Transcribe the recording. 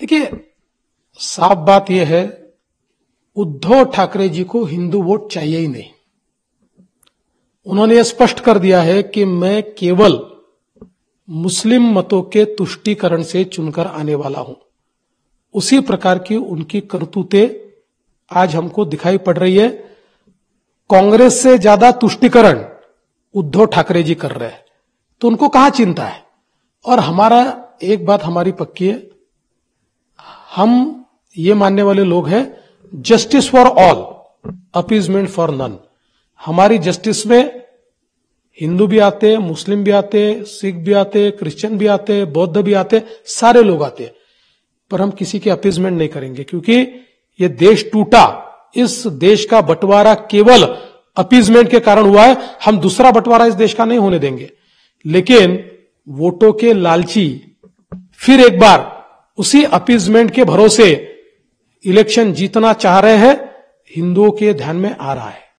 देखिए, साफ बात यह है, उद्धव ठाकरे जी को हिंदू वोट चाहिए ही नहीं। उन्होंने यह स्पष्ट कर दिया है कि मैं केवल मुस्लिम मतों के तुष्टीकरण से चुनकर आने वाला हूं। उसी प्रकार की उनकी करतूतें आज हमको दिखाई पड़ रही है। कांग्रेस से ज्यादा तुष्टीकरण उद्धव ठाकरे जी कर रहे हैं, तो उनको कहां चिंता है। और हमारा एक बात हमारी पक्की है, हम ये मानने वाले लोग हैं justice for all, appeasement for none. हमारी जस्टिस में हिंदू भी आते, मुस्लिम भी आते, सिख भी आते, क्रिश्चियन भी आते, बौद्ध भी आते, सारे लोग आते, पर हम किसी के अपीजमेंट नहीं करेंगे, क्योंकि ये देश टूटा, इस देश का बंटवारा केवल अपीजमेंट के कारण हुआ है। हम दूसरा बंटवारा इस देश का नहीं होने देंगे। लेकिन वोटों के लालची फिर एक बार उसी अपीजमेंट के भरोसे इलेक्शन जीतना चाह रहे हैं, हिंदुओं के ध्यान में आ रहा है।